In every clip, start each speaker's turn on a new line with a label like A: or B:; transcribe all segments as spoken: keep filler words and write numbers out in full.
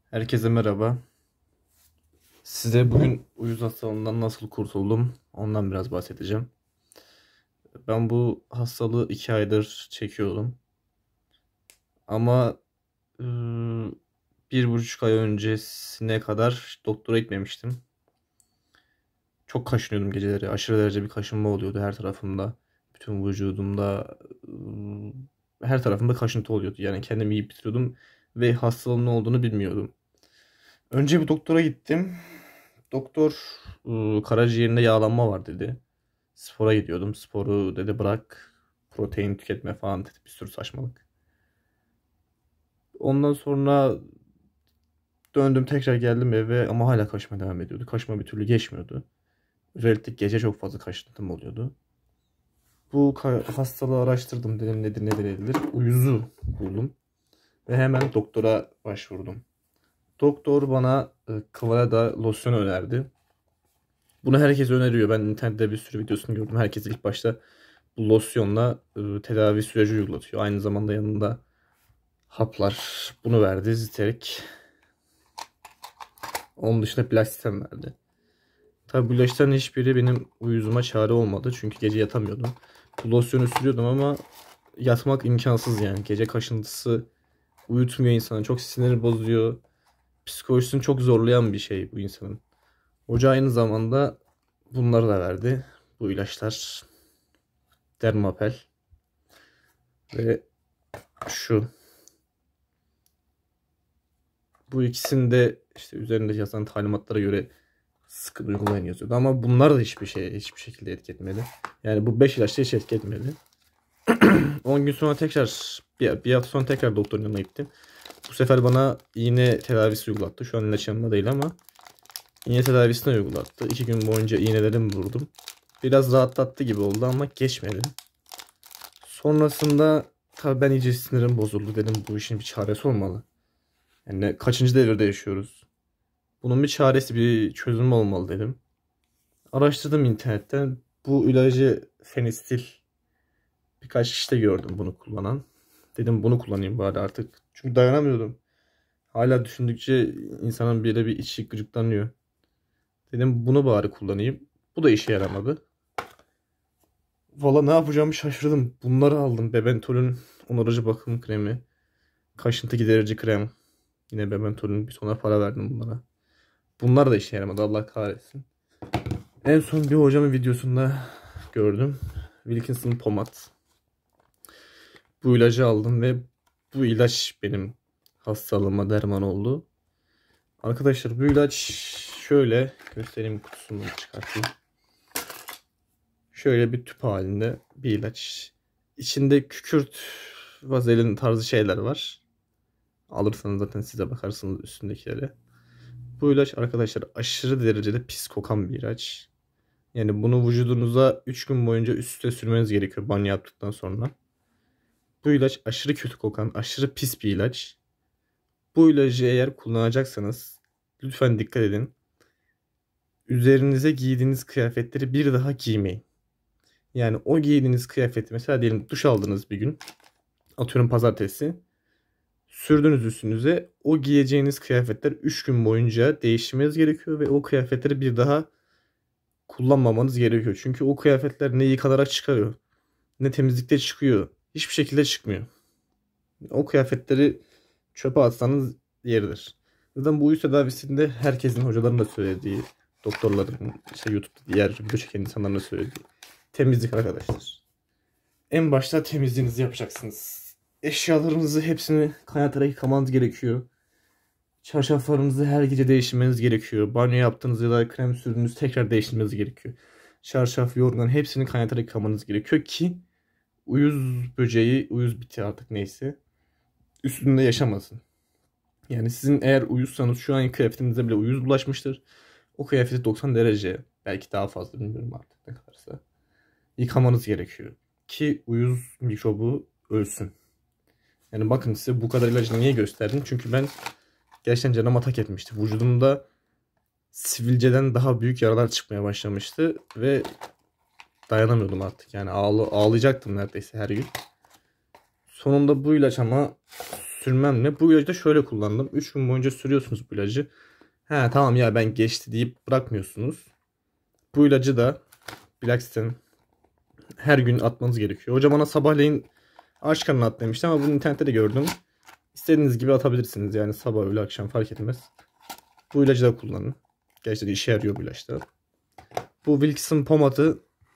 A: Herkese merhaba. Size bugün uyuz hastalığından nasıl kurtuldum ondan biraz bahsedeceğim. Ben bu hastalığı iki aydır çekiyorum. Ama ıı, bir buçuk ay öncesine kadar doktora gitmemiştim. Çok kaşınıyordum geceleri. Aşırı derece bir kaşınma oluyordu her tarafımda. Bütün vücudumda, ıı, her tarafımda kaşıntı oluyordu. Yani kendimi yiyip bitiriyordum ve hastalığın ne olduğunu bilmiyordum. Önce bir doktora gittim. Doktor ıı, karaciğerinde yağlanma var dedi. Spora gidiyordum. Sporu dedi bırak. Protein tüketme falan dedi. Bir sürü saçmalık. Ondan sonra döndüm tekrar geldim eve ama hala kaşıma devam ediyordu. Kaşıma bir türlü geçmiyordu. Özellikle gece çok fazla kaşıntım oluyordu. Bu hastalığı araştırdım, dedim nedir nedir nedir. Uyuzu buldum. Ve hemen doktora başvurdum. Doktor bana e, Kıvada losyon önerdi. Bunu herkes öneriyor. Ben internette bir sürü videosunu gördüm. Herkes ilk başta bu losyonla e, tedavi süreci uygulatıyor. Aynı zamanda yanında haplar. Bunu verdi. Ziterik. Onun dışında plastisem verdi. Tabi bu ilaçların hiçbiri benim uyuzuma çare olmadı. Çünkü gece yatamıyordum. Bu losyonu sürüyordum ama yatmak imkansız yani. Gece kaşıntısı uyutmuyor insanı. Çok sinir bozuyor. Psikolojisini çok zorlayan bir şey bu insanın. Hoca aynı zamanda bunları da verdi. Bu ilaçlar. Dermapel. Ve şu. Bu ikisinde işte üzerinde yazan talimatlara göre sıkı uygulayın yazıyordu. Ama bunlar da hiçbir şey hiçbir şekilde etki etmedi. Yani bu beş ilaçta hiç etki etmedi. on gün sonra tekrar bir, bir hafta sonra tekrar doktorun yanına gittim. Bu sefer bana iğne tedavisi uygulattı. Şu an ilaç yanımda değil ama iğne tedavisini uygulattı. iki gün boyunca iğnelerimi vurdum. Biraz rahatlattı gibi oldu ama geçmedi. Sonrasında tabii ben iyice sinirim bozuldu. Dedim bu işin bir çaresi olmalı. Yani kaçıncı devirde yaşıyoruz? Bunun bir çaresi, bir çözümü olmalı dedim. Araştırdım internetten. Bu ilacı fenistil birkaç kişide gördüm bunu kullanan. Dedim bunu kullanayım bari artık. Çünkü dayanamıyordum. Hala düşündükçe insanın bir de bir içi gıcıklanıyor. Dedim bunu bari kullanayım. Bu da işe yaramadı. Valla ne yapacağımı şaşırdım. Bunları aldım. Bebentol'ün onarıcı bakım kremi. Kaşıntı giderici krem. Yine Bebentol'ün bir sona para verdim bunlara. Bunlar da işe yaramadı, Allah kahretsin. En son bir hocamın videosunda gördüm. Wilkinson pomat. Bu ilacı aldım ve bu ilaç benim hastalığıma derman oldu. Arkadaşlar bu ilaç şöyle göstereyim, kutusunu çıkartayım. Şöyle bir tüp halinde bir ilaç. İçinde kükürt, vazelin tarzı şeyler var. Alırsanız zaten size bakarsınız üstündekilere. Bu ilaç arkadaşlar aşırı derecede pis kokan bir ilaç. Yani bunu vücudunuza üç gün boyunca üst üste sürmeniz gerekiyor banyo yaptıktan sonra. Bu ilaç aşırı kötü kokan, aşırı pis bir ilaç. Bu ilacı eğer kullanacaksanız lütfen dikkat edin. Üzerinize giydiğiniz kıyafetleri bir daha giymeyin. Yani o giydiğiniz kıyafeti, mesela diyelim duş aldınız bir gün. Atıyorum pazartesi. Sürdünüz üstünüze. O giyeceğiniz kıyafetler üç gün boyunca değiştirmeniz gerekiyor ve o kıyafetleri bir daha kullanmamanız gerekiyor. Çünkü o kıyafetler ne yıkanarak çıkarıyor, ne temizlikte çıkıyor. Hiçbir şekilde çıkmıyor. O kıyafetleri çöpe atsanız yeridir. Zaten bu uyuz tedavisinde herkesin, hocaların da söylediği, doktorların, işte YouTube'da diğer video çeken insanların da söylediği temizlik arkadaşlar. En başta temizliğinizi yapacaksınız. Eşyalarınızı hepsini kaynatarak yıkamanız gerekiyor. Çarşaflarınızı her gece değiştirmeniz gerekiyor. Banyo yaptığınız ya da krem sürdüğünüz tekrar değiştirmeniz gerekiyor. Çarşaf, yorgan hepsini kaynatarak yıkamanız gerekiyor ki uyuz böceği, uyuz biti artık neyse üstünde yaşamasın. Yani sizin eğer uyuzsanız şu an kıyafetinize bile uyuz bulaşmıştır. O kıyafeti doksan derece, belki daha fazla, bilmiyorum artık ne kadarsa, yıkamanız gerekiyor ki uyuz mikrobu ölsün. Yani bakın, size bu kadar ilacı niye gösterdim? Çünkü ben gerçekten canım atak etmişti. Vücudumda sivilceden daha büyük yaralar çıkmaya başlamıştı ve dayanamıyordum artık. Yani ağlı, ağlayacaktım neredeyse her gün. Sonunda bu ilaç ama sürmemle bu ilacı da şöyle kullandım. üç gün boyunca sürüyorsunuz bu ilacı. He tamam ya ben geçti deyip bırakmıyorsunuz. Bu ilacı da Blackstone her gün atmanız gerekiyor. Hoca bana sabahleyin aç karnına at demişti ama bunu internette de gördüm. İstediğiniz gibi atabilirsiniz yani sabah öğle akşam fark etmez. Bu ilacı da kullanın. Gerçekten işe yarıyor bu ilaçta. Bu Wilkson pomatı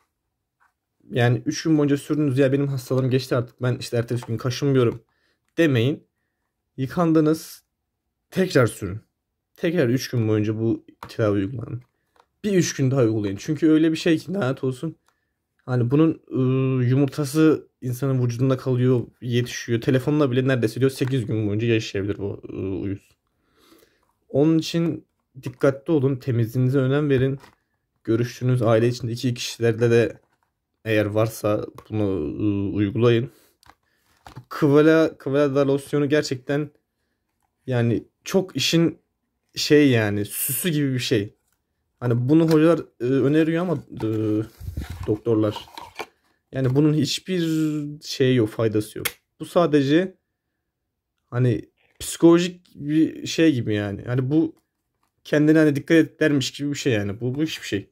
A: yani üç gün boyunca sürdünüz ya benim hastalığım geçti artık ben işte ertesi gün kaşınmıyorum demeyin. Yıkandınız tekrar sürün. Tekrar üç gün boyunca bu tedavi uygulanın. Bir üç gün daha uygulayın. Çünkü öyle bir şey ki lanet olsun. Hani bunun ıı, yumurtası insanın vücudunda kalıyor, yetişiyor. Telefonla bile neredeyse diyor sekiz gün boyunca yaşayabilir bu ıı, uyuz. Onun için dikkatli olun. Temizliğinize önem verin. Görüştüğünüz aile içindeki kişilerle de eğer varsa bunu ıı, uygulayın. Kıvala, Kıvala losyonu gerçekten yani çok işin şey yani süsü gibi bir şey. Hani bunu hocalar e, öneriyor ama e, doktorlar. Yani bunun hiçbir şey yok, faydası yok. Bu sadece hani psikolojik bir şey gibi yani. Hani bu kendine hani dikkat et dermiş gibi bir şey yani. Bu, bu hiçbir şey.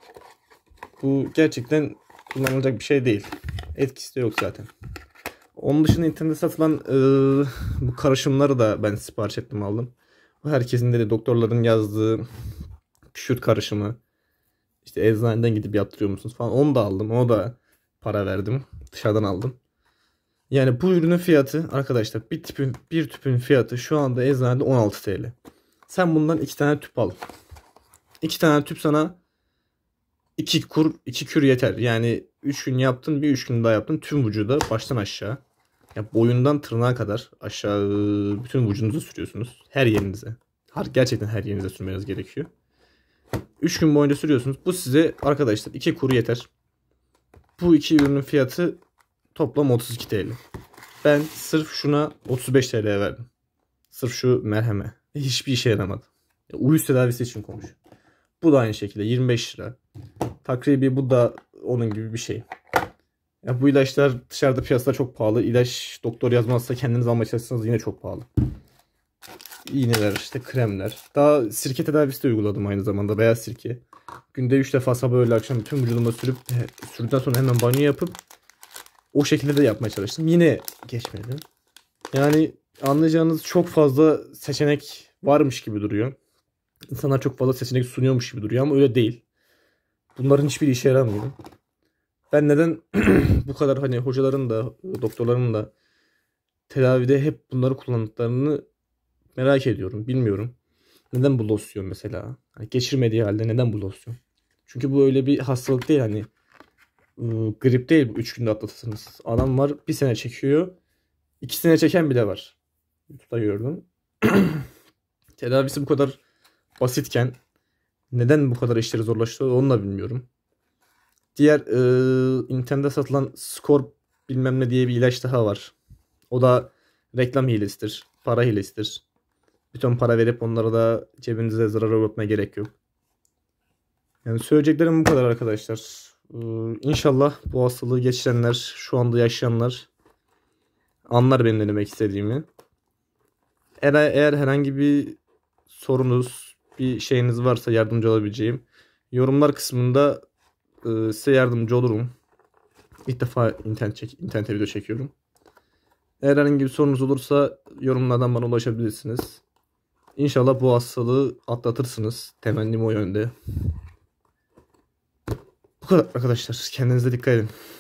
A: Bu gerçekten kullanılacak bir şey değil. Etkisi de yok zaten. Onun dışında internette satılan e, bu karışımları da ben sipariş ettim aldım. Bu herkesin de doktorların yazdığı küşürt karışımı. İşte eczaneden gidip yaptırıyor musunuz falan. Onu da aldım. Ona da para verdim. Dışarıdan aldım. Yani bu ürünün fiyatı arkadaşlar bir tüpün bir tüpün fiyatı şu anda eczanede on altı TL. Sen bundan iki tane tüp al. iki tane tüp sana iki kur iki kür yeter. Yani üç gün yaptın, bir üç gün daha yaptın tüm vücuda baştan aşağı. Yani boyundan tırnağa kadar aşağı bütün vücudunuzu sürüyorsunuz. Her yerinize. Gerçekten her yerinize sürmeniz gerekiyor. üç gün boyunca sürüyorsunuz. Bu size arkadaşlar iki kuru yeter. Bu iki ürünün fiyatı toplam otuz iki TL. Ben sırf şuna otuz beş T L'ye verdim. Sırf şu merheme. Hiçbir işe yaramadı. Uyuz tedavisi için konuş. Bu da aynı şekilde yirmi beş lira. Takribi bu da onun gibi bir şey. Ya bu ilaçlar dışarıda piyasada çok pahalı. İlaç doktor yazmazsa kendiniz almaya çalışsanız yine çok pahalı. İğneler, işte kremler. Daha sirke tedavisi de uyguladım aynı zamanda. Beyaz sirke. Günde üç defa sabah öğle akşam bütün vücudumda sürüp sürdükten sonra hemen banyo yapıp o şekilde de yapmaya çalıştım. Yine geçmedi. Yani anlayacağınız çok fazla seçenek varmış gibi duruyor. İnsanlar çok fazla seçenek sunuyormuş gibi duruyor ama öyle değil. Bunların hiçbiri işe yaramıyor. Ben neden bu kadar hani hocaların da doktorların da tedavide hep bunları kullandıklarını merak ediyorum. Bilmiyorum. Neden bu losyon mesela? Hani geçirmediği halde neden bu losyon? Çünkü bu öyle bir hastalık değil hani. Iı, grip değil bu üç günde atlatırsınız. Adam var bir sene çekiyor. iki sene çeken bile var. YouTube'da gördüm. Tedavisi bu kadar basitken neden bu kadar işleri zorlaştırıyor onu da bilmiyorum. Diğer e, internette satılan Scorp bilmem ne diye bir ilaç daha var. O da reklam hilesidir. Para hilesidir. Bir ton para verip onlara da cebinize zarar uğratmaya gerek yok. Yani söyleyeceklerim bu kadar arkadaşlar. Ee, İnşallah bu hastalığı geçirenler, şu anda yaşayanlar anlar benim ne demek istediğimi. Eğer, eğer herhangi bir sorunuz, bir şeyiniz varsa yardımcı olabileceğim. Yorumlar kısmında e, size yardımcı olurum. İlk defa internet çek, internete video çekiyorum. Eğer herhangi bir sorunuz olursa yorumlardan bana ulaşabilirsiniz. İnşallah bu hastalığı atlatırsınız. Temennim o yönde. Bu kadar arkadaşlar. Kendinize dikkat edin.